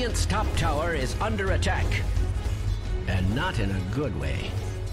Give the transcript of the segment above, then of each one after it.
Radiant's top tower is under attack. And not in a good way.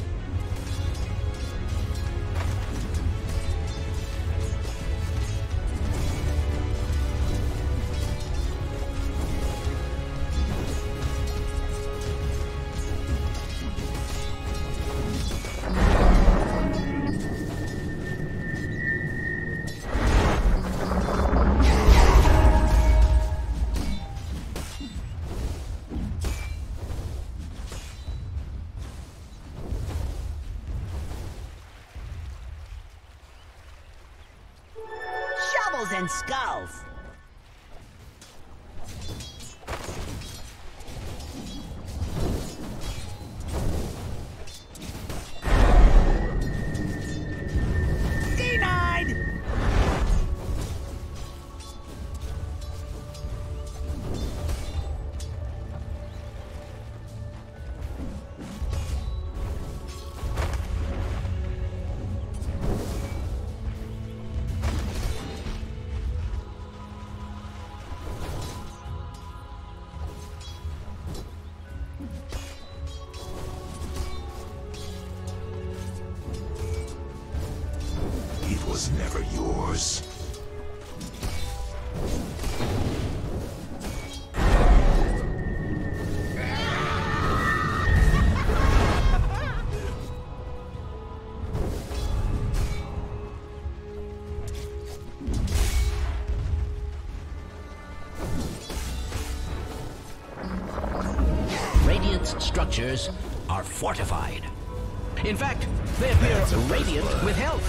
And skulls. Denied. Was never yours. Radiant's structures are fortified. In fact, they appear radiant with health.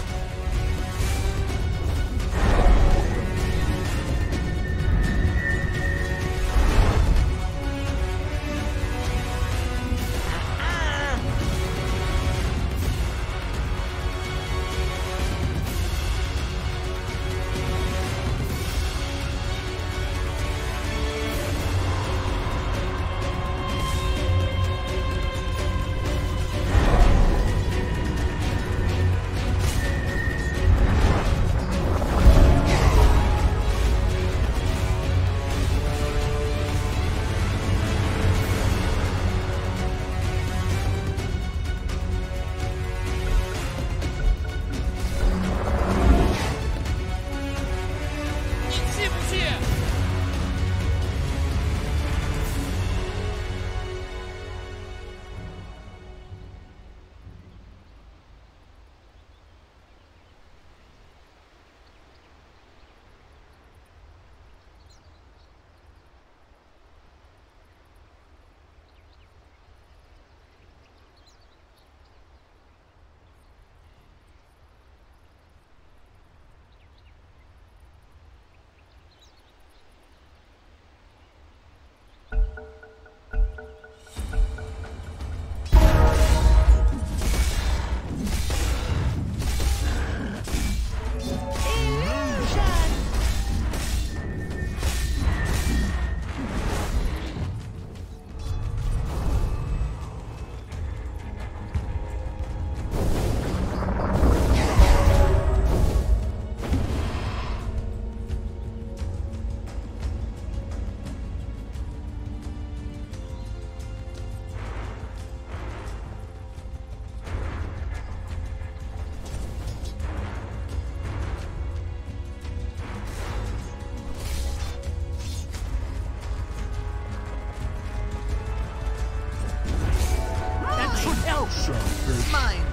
Mine.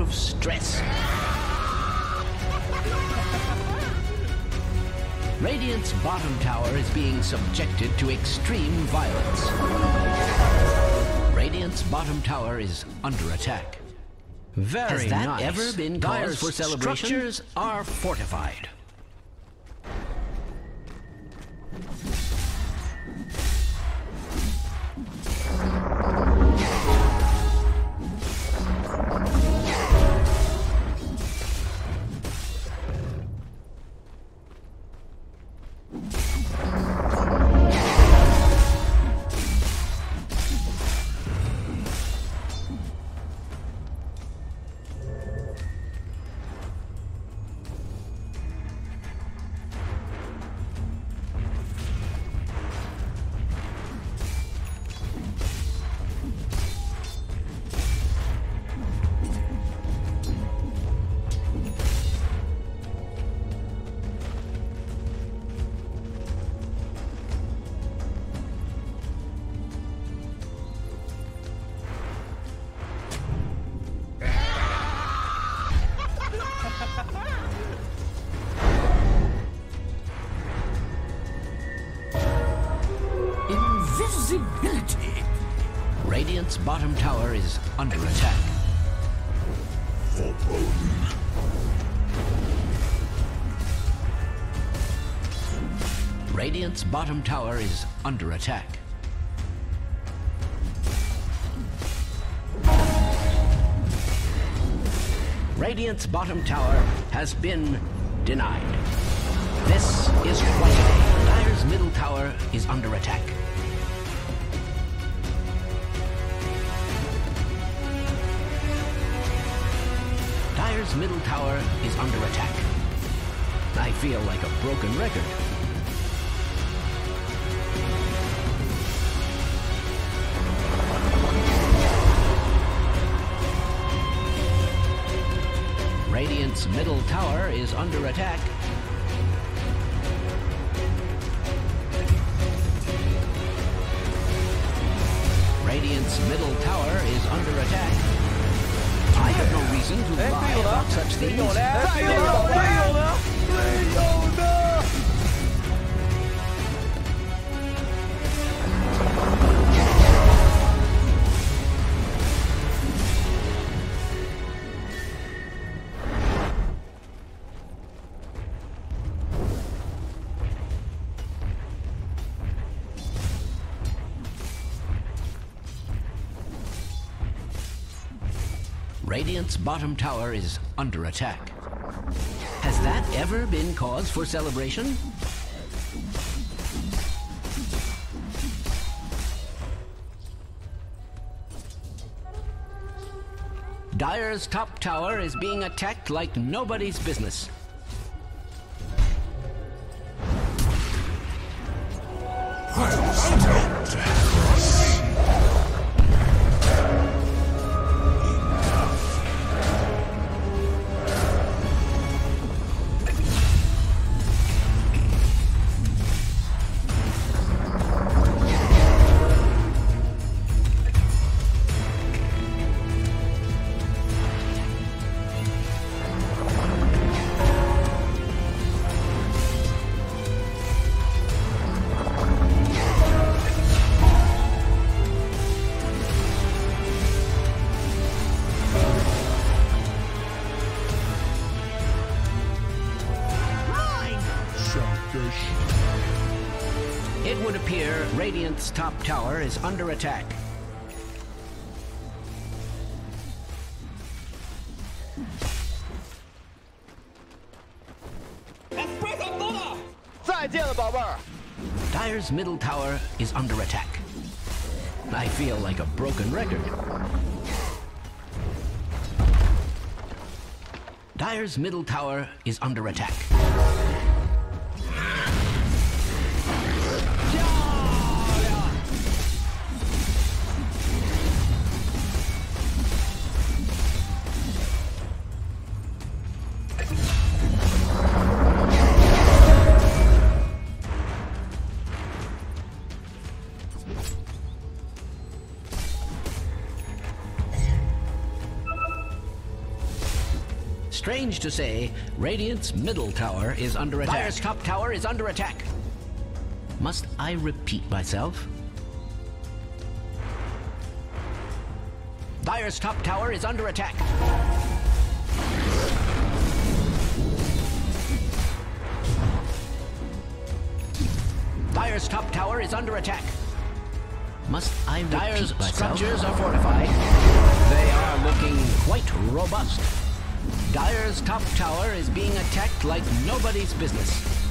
of stress. Radiant's bottom tower is being subjected to extreme violence. Radiant's bottom tower is under attack. Has that ever been cause for celebration? Structures are fortified. Invisibility! Radiant's bottom tower is under attack. Radiant's bottom tower is under attack. Radiant's bottom tower has been denied. This is right. Dire's middle tower is under attack. Dire's middle tower is under attack. I feel like a broken record. Radiant's middle tower is under attack. Radiant's middle tower is under attack. I have no reason to lie about such things. Radiant's bottom tower is under attack. Has that ever been cause for celebration? Dire's top tower is being attacked like nobody's business. It would appear Radiant's top tower is under attack. Dire's middle tower is under attack. I feel like a broken record. Dire's middle tower is under attack. Strange to say, Radiant's middle tower is under attack. Dire's top tower is under attack. Must I repeat myself? Dire's top tower is under attack. Dire's top tower is under attack. Must I repeat Dire's myself? Structures are fortified. They are looking quite robust. Dire's top tower is being attacked like nobody's business.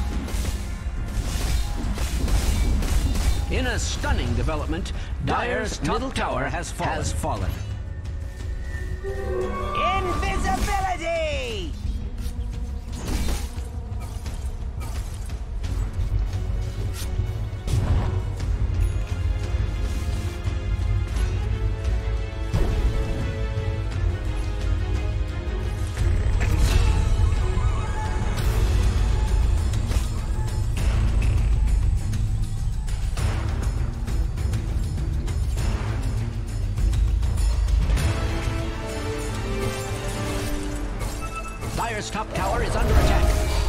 In a stunning development, Dire's middle tower has fallen. Invisibility! Dire's top tower is under attack.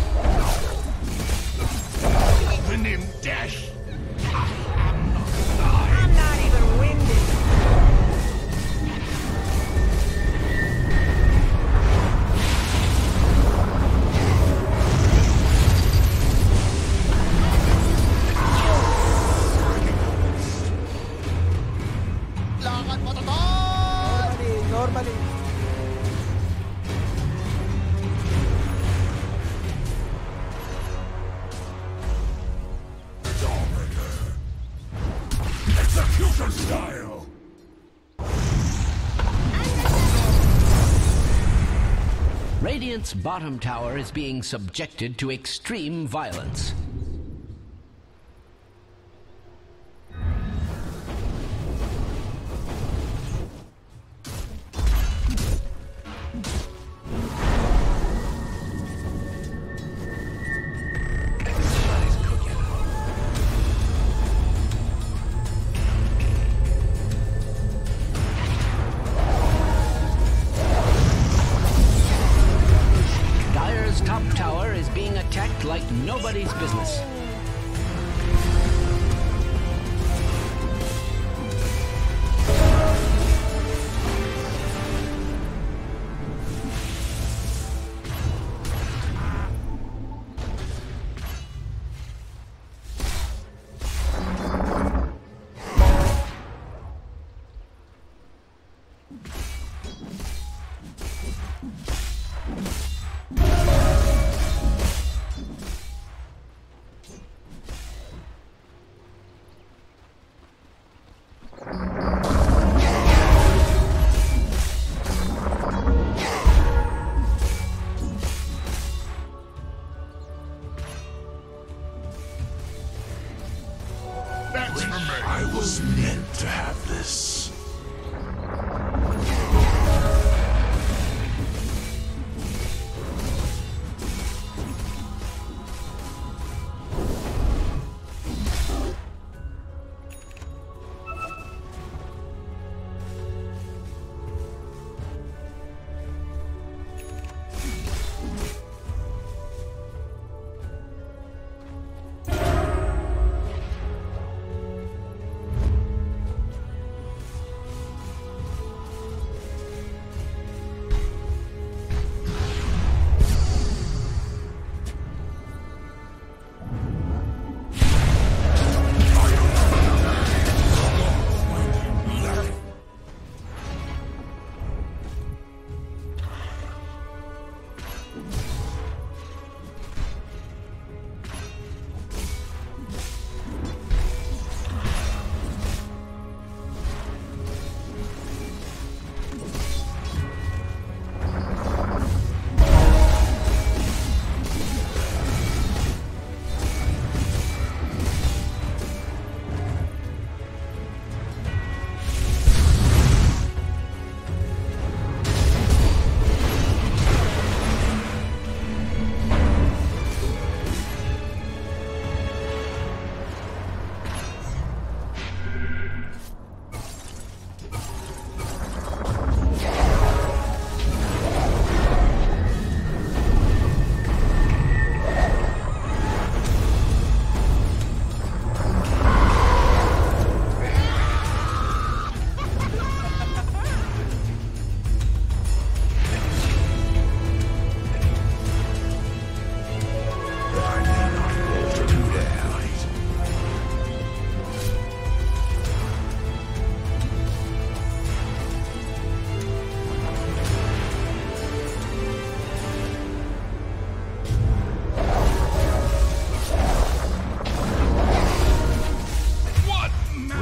Open him, Dash. I'm not even winded. Lakad mo to! Normally. Execution style. Radiant's bottom tower is being subjected to extreme violence. Like nobody's business. I was meant to have this.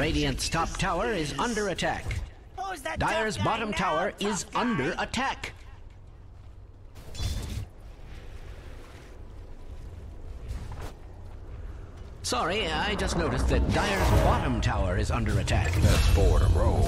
Radiant's top tower is under attack. Who's that Dire's tough guy bottom now, tower tough is guy? under attack. Sorry, I just noticed that Dire's bottom tower is under attack. That's 4 in a row.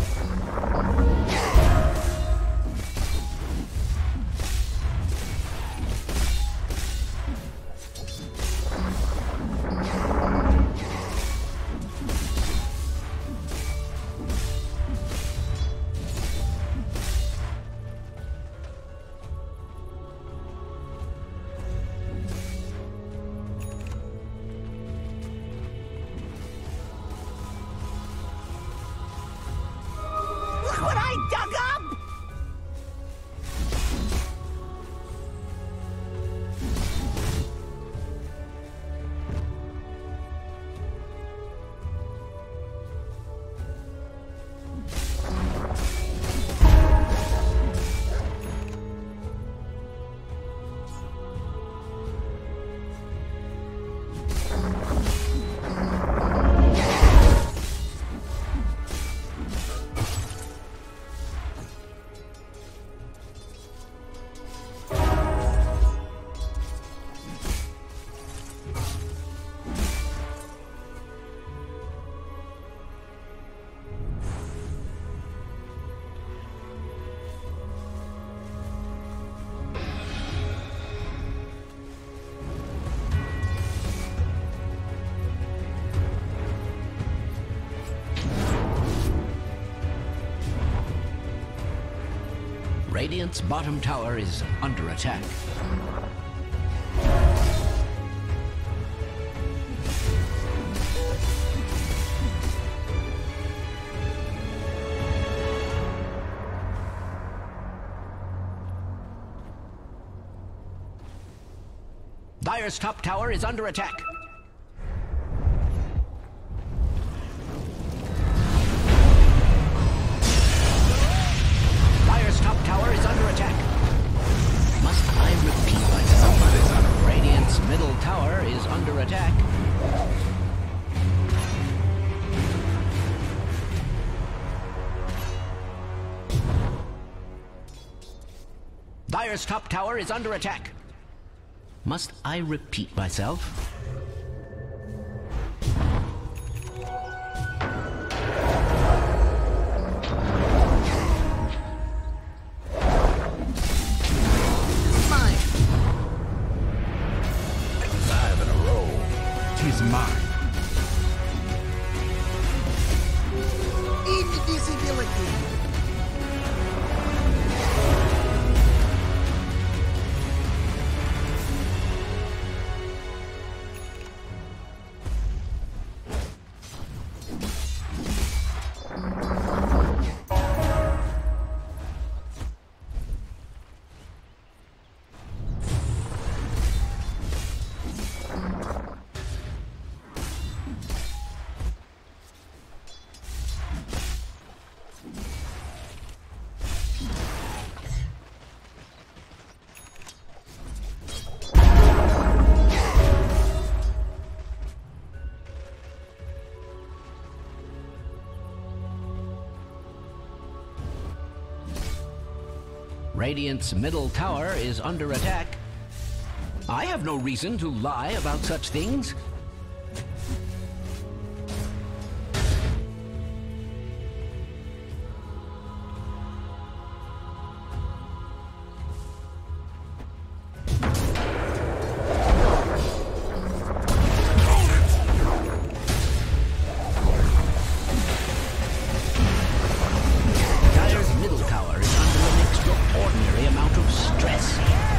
Look what I dug up! Radiant's bottom tower is under attack. Dire's top tower is under attack. Dire's top tower is under attack. Must I repeat myself? Radiant's middle tower is under attack. Dire's top tower is under attack. Must I repeat myself? Mine. 5 in a row. Tis mine. Invisibility. Radiant's middle tower is under attack. I have no reason to lie about such things. Dire's middle tower is under an extraordinary amount of stress.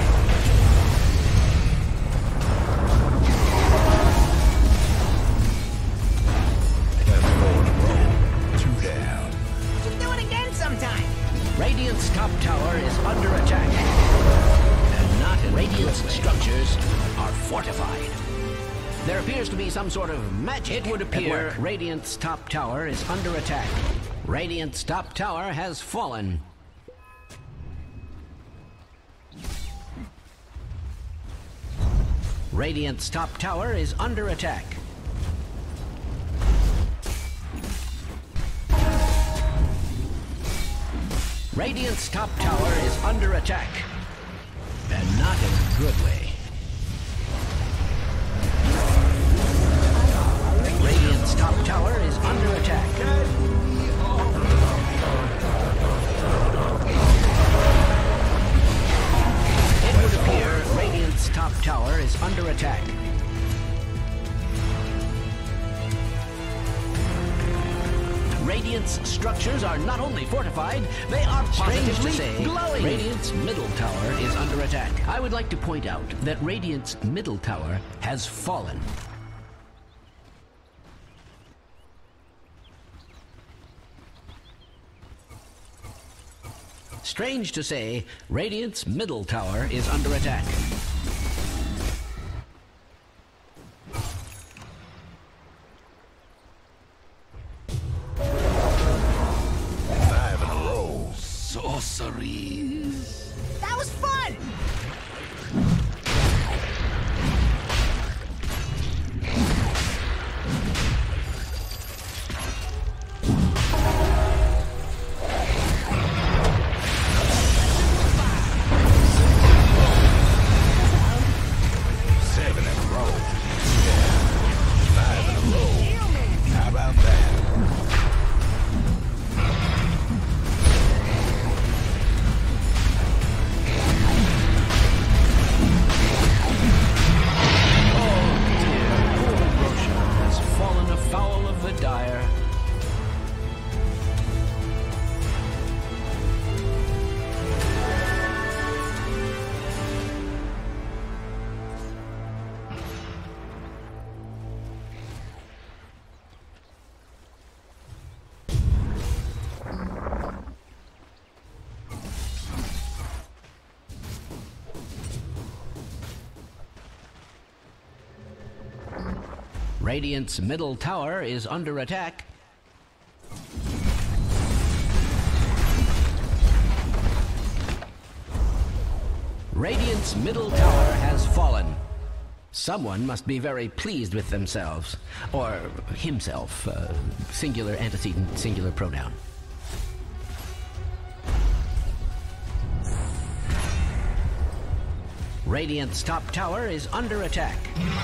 That's 4 in a row. 2 down. Just do it again sometime. Radiant's top tower is under attack. And not in Radiant's structures are fortified. There appears to be some sort of magic. It would appear Radiant's top tower is under attack. Radiant's top tower has fallen. Radiant's top tower is under attack. Radiant's top tower is under attack. And not in a good way. Radiant's top tower is under attack. It would appear Radiant's top tower is under attack. Radiant's structures are not only fortified, they are positively glowing. Radiant's middle tower is under attack. I would like to point out that Radiant's middle tower has fallen. Strange to say, Radiant's middle tower is under attack. Sorceries. That was fun! Radiant's middle tower is under attack. Radiant's middle tower has fallen. Someone must be very pleased with themselves. Or himself. Singular antecedent, singular pronoun. Radiant's top tower is under attack.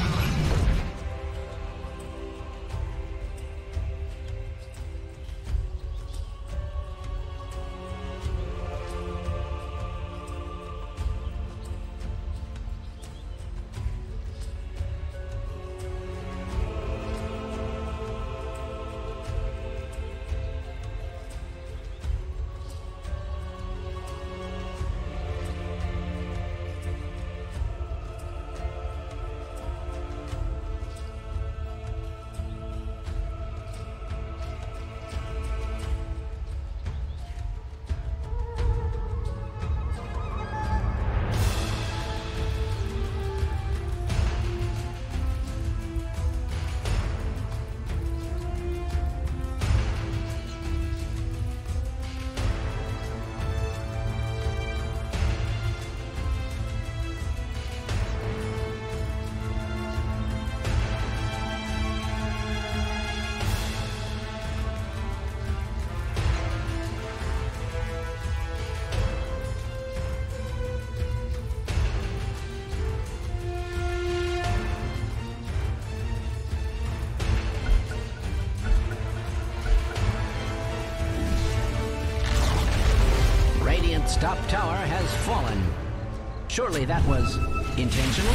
Top tower has fallen. Surely that was intentional?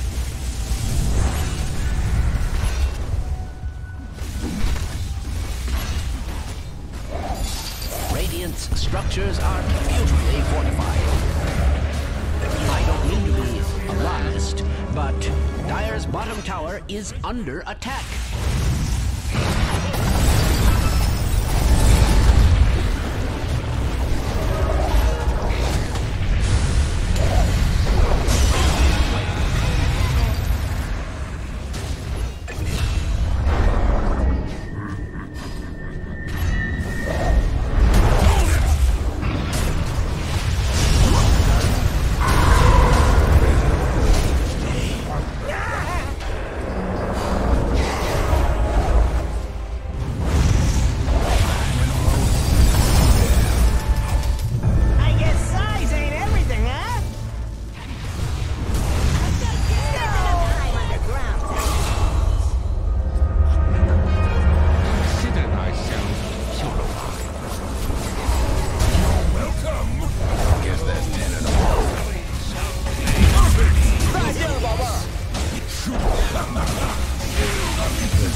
Radiant's structures are beautifully fortified. I don't mean to be alarmist, but Dire's bottom tower is under attack.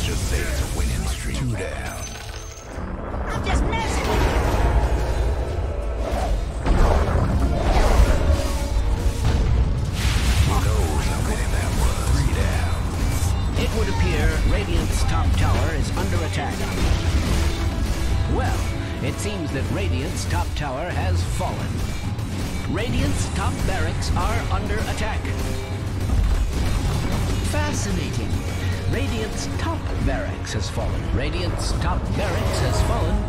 just say it's a winning streak. 2 down. I'm just messing with you. He knows how many that was. 3 down. It would appear Radiant's top tower is under attack. Well, it seems that Radiant's top tower has fallen. Radiant's top barracks are under attack. Fascinating. Radiant's top barracks has fallen. Radiant's top barracks has fallen.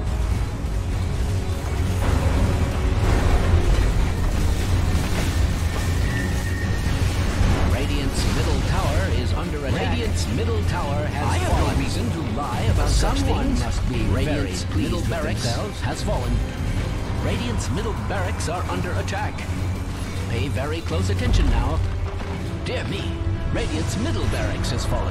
Radiant's middle tower is under attack. Radiant's middle tower has fallen. I have no reason to lie about such things. Someone must be Radiant's middle barracks has fallen. Radiant's middle barracks are under attack. Pay very close attention now. Dear me, Radiant's middle barracks has fallen.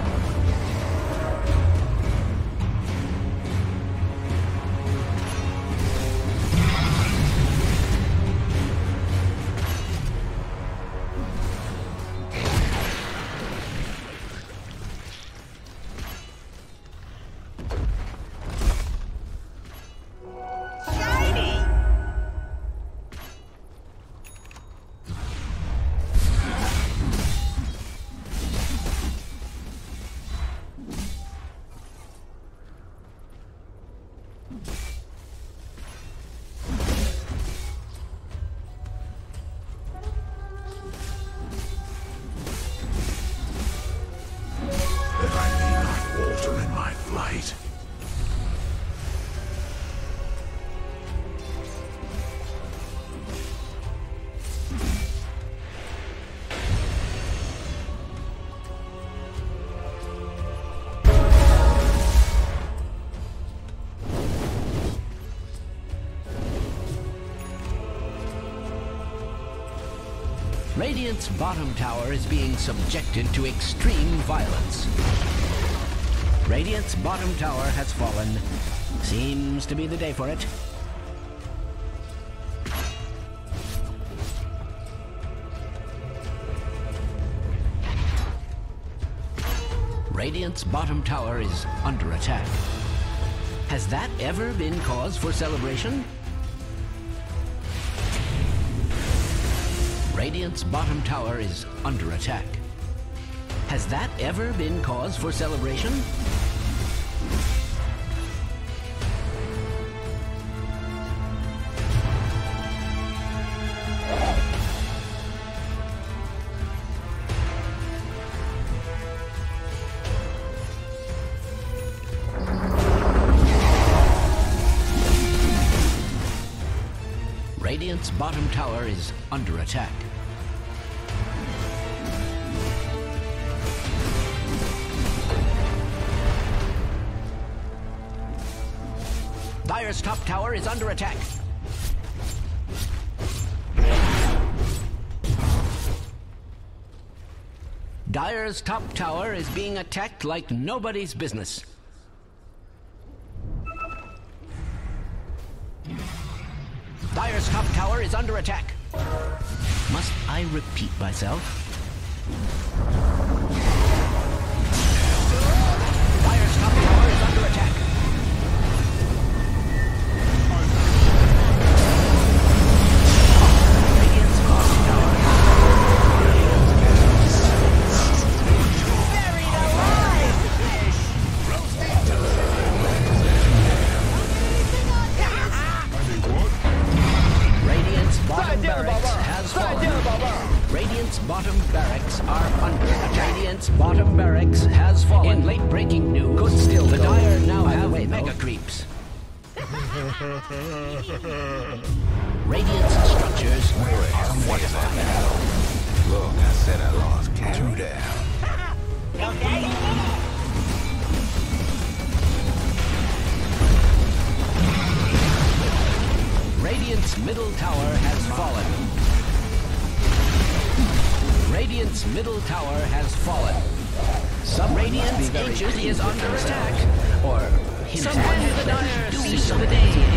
Radiant's bottom tower is being subjected to extreme violence. Radiant's bottom tower has fallen. Seems to be the day for it. Radiant's bottom tower is under attack. Has that ever been cause for celebration? Radiant's bottom tower is under attack. Has that ever been cause for celebration? Radiant's bottom tower is under attack. Dire's top tower is under attack. Dire's top tower is being attacked like nobody's business. Dire's top tower is under attack. Must I repeat myself? Dire's top tower is under attack. Radiant's bottom tower. Buried alive! Radiant's bottom barracks has fallen. Radiant's bottom barracks are under attack. Radiant's bottom barracks has fallen. In late breaking news, could still the Dire now have mega creeps. Radiant's structures are fortified. Look, I said I lost count. 2 down. Okay. Radiant's middle tower has fallen. Radiant's middle tower has fallen. Some Radiant's ancient is under attack. Or himself. Someone the Dire sees the day